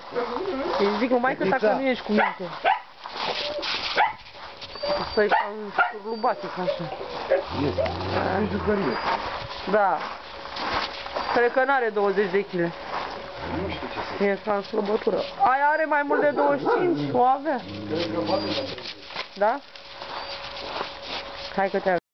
Deci zic, numai că dacă nu ești cu minte. Stai ca un șurlubatic, așa. E jucărie. Da. Cred că n-are 20 de kg. Nu știu ce să E ca în slăbătură. Aia are mai mult de 25, o avea. Da? Hai că te